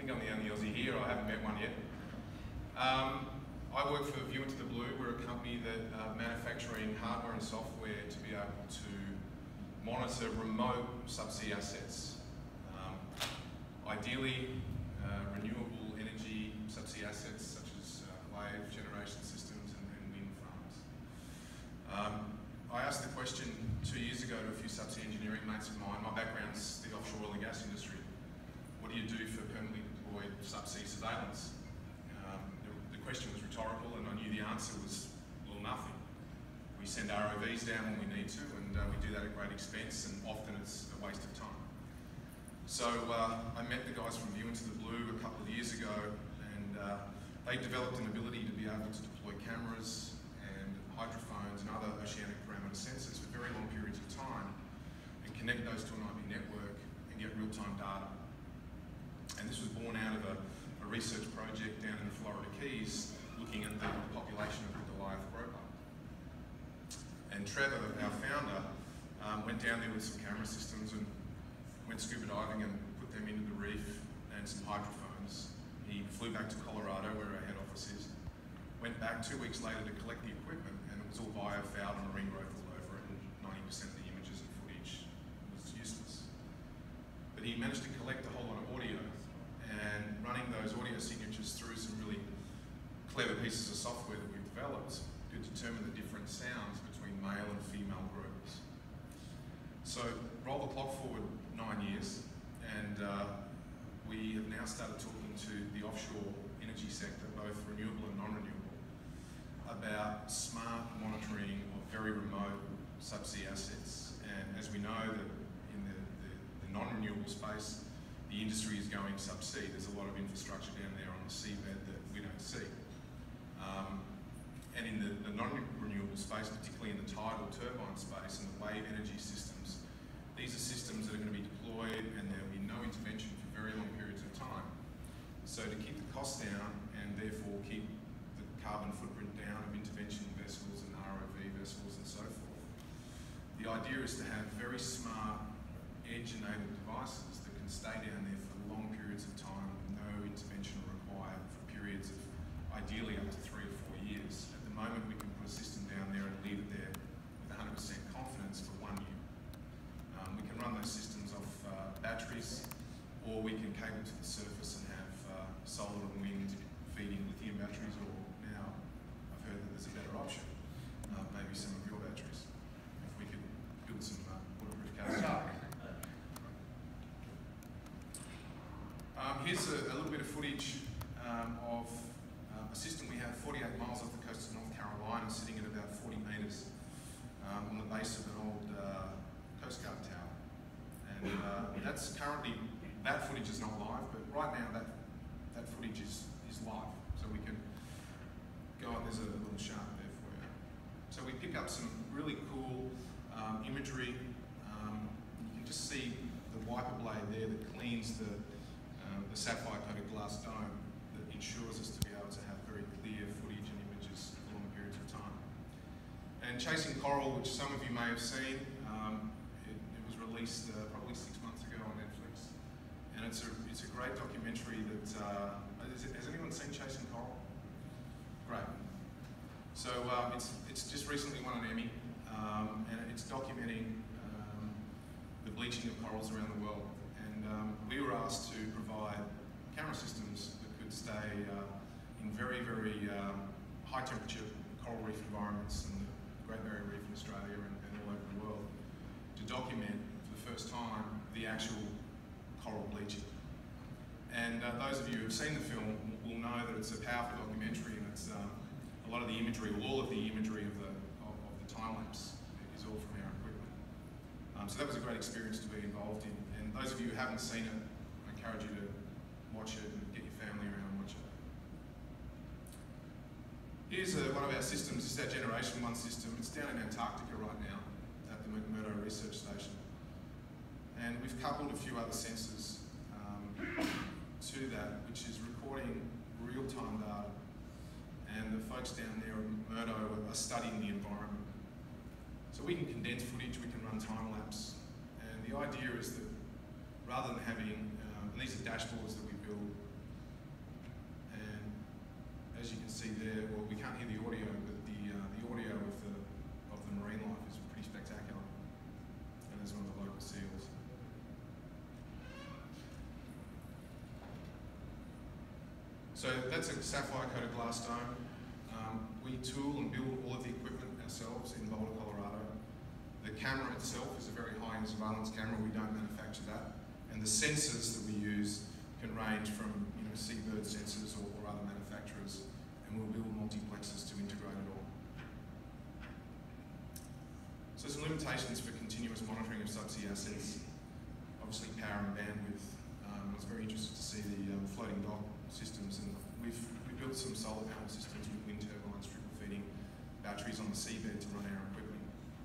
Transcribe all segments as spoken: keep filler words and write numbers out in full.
think I'm the only Aussie here. I haven't met one yet. Um, I work for View Into the Blue. We're a company that uh, manufacturing hardware and software to be able to monitor remote subsea assets. Um, ideally, uh, renewable energy subsea assets such as uh, wave generation systems and, and wind farms. Um, I asked the question two years ago to a few subsea engineering mates of mine. My background's the offshore oil and gas industry. What do you do for permanently deployed subsea surveillance? Um, the, the question was rhetorical, and I knew the answer was, well, nothing. We send R O Vs down when we need to, and uh, we do that at great expense, and often it's a waste of time. So uh, I met the guys from View Into the Blue a couple of years ago, and uh, they developed an ability to be able to deploy cameras and hydrophones and other oceanic parameter sensors for very long periods of time, and connect those to an I P network and get real-time data. And this was born out of a, a research project down in the Florida Keys, looking at the population of the Goliath grouper. And Trevor, our founder, um, went down there with some camera systems and went scuba diving and put them into the reef and some hydrophones. He flew back to Colorado, where our head office is, went back two weeks later to collect the equipment, and it was all biofoul and marine growth all over it, and ninety percent of the images and footage was useless. But he managed to collect a whole lot of audio, and running those audio signatures through some really clever pieces of software that we've developed to determine the different sounds between male and female groups. So roll the clock forward nine years, and uh, we have now started talking to the offshore energy sector, both renewable and non-renewable, about smart monitoring of very remote subsea assets. And as we know that in the, the, the non-renewable space, the industry is going subsea. There's a lot of infrastructure down there on the seabed that we don't see. Um, and in the, the non-renewable space, particularly in the tidal turbine space and the wave energy systems, these are systems that are going to be deployed and there will be no intervention for very long periods of time. So to keep the costs down and therefore keep the carbon footprint down of intervention vessels and R O V vessels and so forth, the idea is to have very smart edge-enabled devices that can stay down there for long periods of time with no intervention required for periods of ideally up to three or four years. At the moment, we can put a system down there and leave it there with one hundred percent confidence for one year. Um, we can run those systems off uh, batteries, or we can cable to the surface and have uh, solar and wind feeding lithium batteries, or now I've heard that there's a better option, uh, maybe some of your batteries, if we could build some uh, waterproof cars. Um, here's a, a little bit of footage um, of uh, a system we have forty-eight miles off the coast of North Carolina, sitting at about forty metres um, on the base of an old uh, Coast Guard tower. And uh, that's currently, that footage is not live, but right now that, that footage is, is live. So we can go on, there's a little chart there for you. So we pick up some really cool um, imagery. Um, you can just see the wiper blade there that cleans the Um, the sapphire-coated glass dome that ensures us to be able to have very clear footage and images for long periods of time. And Chasing Coral, which some of you may have seen, um, it, it was released uh, probably six months ago on Netflix. And it's a, it's a great documentary that, uh, is it, has anyone seen Chasing Coral? Great. So um, it's, it's just recently won an Emmy, um, and it's documenting um, the bleaching of corals around the world. Um, we were asked to provide camera systems that could stay uh, in very, very um, high temperature coral reef environments and the Great Barrier Reef in Australia and, and all over the world to document for the first time the actual coral bleaching. And uh, those of you who have seen the film will know that it's a powerful documentary, and it's um, a lot of the imagery, all of the imagery of the, of, of the time lapse is all from our equipment. Um, so that was a great experience to be involved in. And those of you who haven't seen it, I encourage you to watch it and get your family around and watch it. Here's uh, one of our systems. This is our Generation one system. It's down in Antarctica right now at the McMurdo Research Station. And we've coupled a few other sensors um, to that, which is recording real-time data. And the folks down there at McMurdo are studying the environment. So we can condense footage, we can run time-lapse. And the idea is that rather than having, um, and these are dashboards that we build as you can see there, well, we can't hear the audio, but the uh, the audio of the of the marine life is pretty spectacular. And there's one of the local seals. So that's a sapphire-coated glass dome. Um, we tool and build all of the equipment ourselves in Boulder, Colorado. The camera itself is a very high-end surveillance camera. We don't manufacture that. And the sensors that we use can range from, you know, seabird sensors or, or other manufacturers. And we'll build multiplexes to integrate it all. So some limitations for continuous monitoring of subsea assets. Obviously power and bandwidth. Um, I was very interested to see the um, floating dock systems, and we've we built some solar panel systems with wind turbines, trickle feeding batteries on the seabed to run our equipment.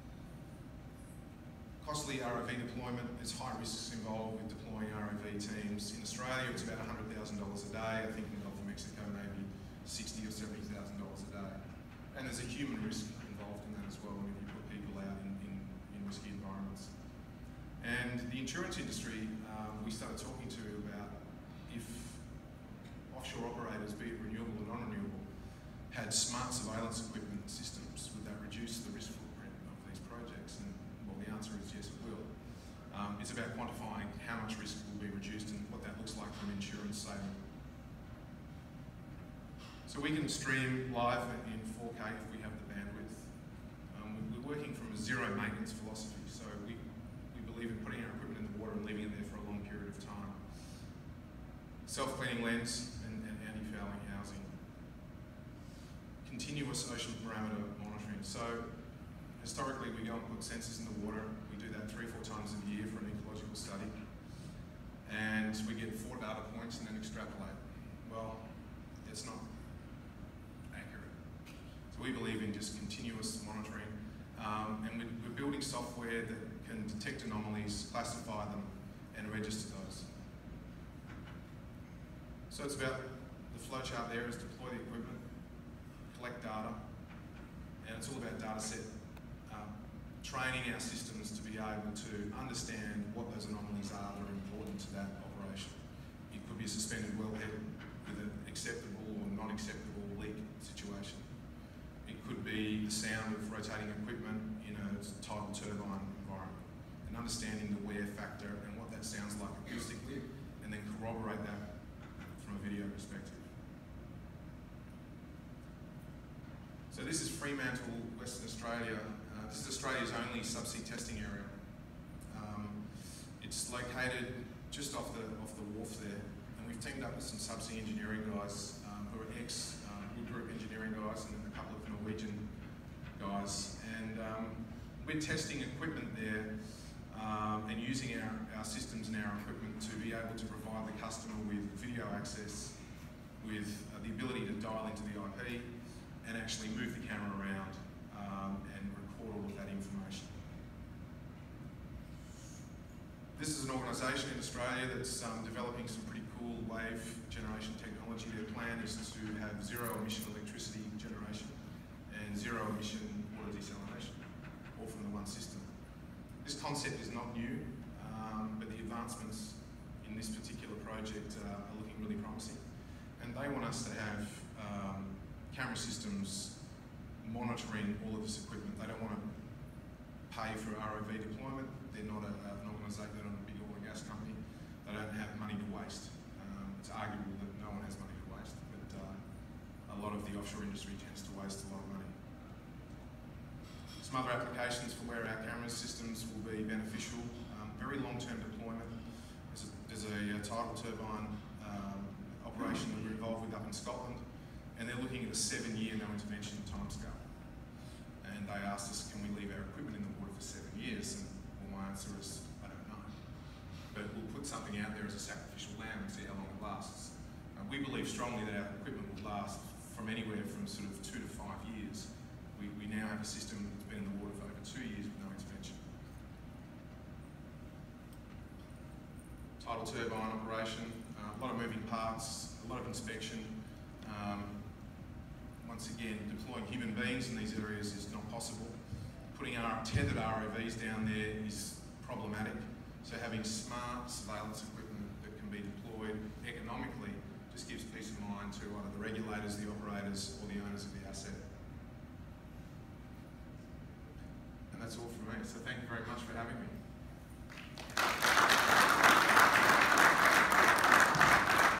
Costly R O V deployment, there's high risks involved with deploying R O V teams. In Australia, it's about one hundred thousand dollars a day. I think in the Gulf of Mexico, maybe sixty thousand dollars or seventy thousand dollars a day. And there's a human risk involved in that as well when you put people out in, in, in risky environments. And the insurance industry, um, we started talking to about if offshore operators, be it renewable or non-renewable, had smart surveillance equipment systems, would that reduce the risk footprint of these projects? And well, the answer is yes, it will. Um, it's about quantifying how much risk will be reduced and what that looks like from insurance saving. So we can stream live in four K if we have the bandwidth. Um, we're working from a zero maintenance philosophy, so we, we believe in putting our equipment in the water and leaving it there for a long period of time. Self-cleaning lens and, and anti-fouling housing. Continuous ocean parameter monitoring. So historically we go and put sensors in the water. We do that three or four times a year for an ecological study. And we get four data points and then extrapolate. Well, it's not accurate. So we believe in just continuous monitoring. Um, and we're, we're building software that can detect anomalies, classify them, and register those. So it's about, the flow chart there is deploy the equipment, collect data, and it's all about data set, um, training our systems to be able to understand what those anomalies are that are important to that operation. It could be a suspended wellhead with an acceptable or non-acceptable leak situation. It could be the sound of rotating equipment in a tidal turbine environment, and understanding the wear factor and what that sounds like acoustically, and then corroborate that from a video perspective. So this is Fremantle, Western Australia. Uh, this is Australia's only subsea testing area. Um, it's located just off the off the wharf there, and we've teamed up with some subsea engineering guys um, who are ex um, Wood Group engineering guys and a couple of Norwegian guys, and um, we're testing equipment there um, and using our, our systems and our equipment to be able to provide the customer with video access, with uh, the ability to dial into the I P and actually move the camera around um, and record all of that information. This is an organisation in Australia that's um, developing some pretty cool wave generation technology. Their plan is to have zero emission electricity generation and zero emission water desalination, all from the one system. This concept is not new, um, but the advancements in this particular project uh, are looking really promising. And they want us to have um, camera systems monitoring all of this equipment. They don't want to pay for R O V deployment. They're not a, an organisation, they're not a big oil and gas company. They don't have money to waste. Um, it's arguable that no one has money to waste, but uh, a lot of the offshore industry tends to waste a lot of money. Some other applications for where our camera systems will be beneficial. Um, very long-term deployment. There's a, there's a, a tidal turbine um, operation that we're involved with up in Scotland, and they're looking at a seven-year no-intervention timescale. And they asked us, can we leave our equipment in the water for seven years? And well, my answer is, I don't know. But we'll put something out there as a sacrificial lamb and see how long it lasts. Uh, we believe strongly that our equipment will last from anywhere from sort of two to five years. We, we now have a system that's been in the water for over two years with no intervention. Tidal turbine operation, uh, a lot of moving parts, a lot of inspection. Um, once again, deploying human beings in these areas is not possible. Putting our tethered R O Vs down there is problematic. So having smart surveillance equipment that can be deployed economically just gives peace of mind account to either the regulators, the operators, or the owners of the asset. And that's all from me, so thank you very much for having me.